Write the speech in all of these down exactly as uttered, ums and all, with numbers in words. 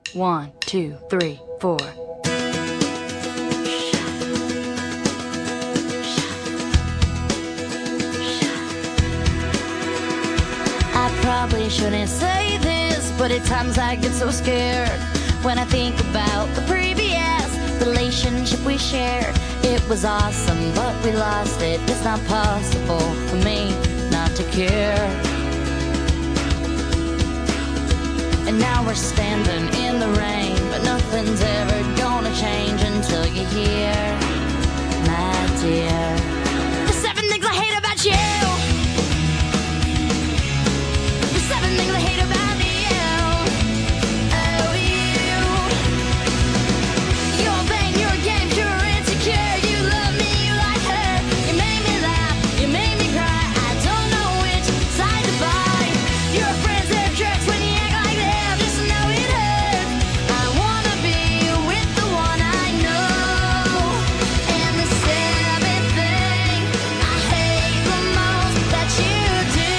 One, two, three, four. I probably shouldn't say this, but at times I get so scared when I think about the previous relationship we shared. It was awesome, but we lost it. It's not possible for me not to care. And now we're standing in the rain, but nothing's ever gonna change until you're here, my dear. The seven things I hate about you. The seven things I hate about you. Oh, you. You're vain, you're game, you're insecure. You love me, you like her. You made me laugh, you made me cry. I don't know which side to buy. Your friends, they're jerks when you act like them. Just know it hurts. I wanna be with the one I know. And the seventh thing I hate the most that you do,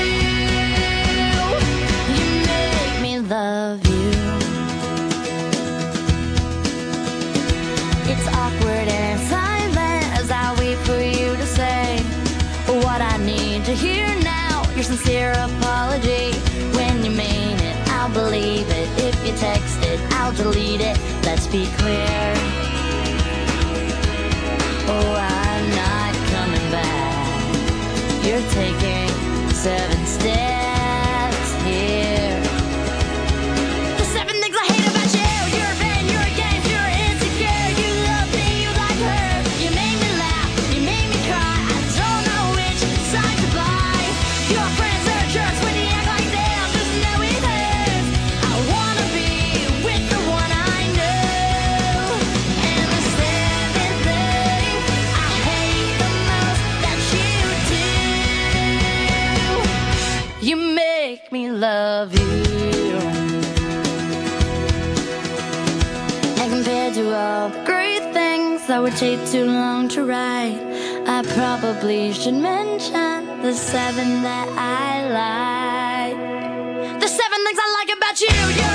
you make me love you. It's awkward and silent as I wait for you to say what I need to hear now. Your sincere apology. When you mean it, I'll believe it. If you text it, I'll delete it. Let's be clear. Oh, I'm not coming back. You're taking seven steps here. The seven things I hate about you. You're vain, you're game, you're insecure. You love me, you like her. You made me laugh, you made me cry. I don't know which side to buy. Your friends are jerks when you act like them. Just know it hurts. I wanna be with the one I know. And the seventh thing I hate the most that you do, you make me love you. And compared to all the great things that would take too long to write, I probably should mention the seven that I like. The seven things I like about you. You